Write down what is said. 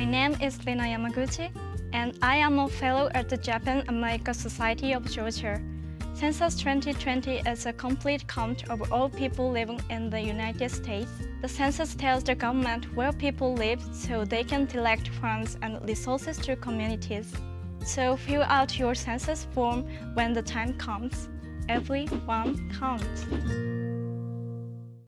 My name is Rina Yamaguchi, and I am a fellow at the Japan-American Society of Georgia. Census 2020 is a complete count of all people living in the United States. The census tells the government where people live so they can direct funds and resources to communities. So fill out your census form when the time comes. Every one counts.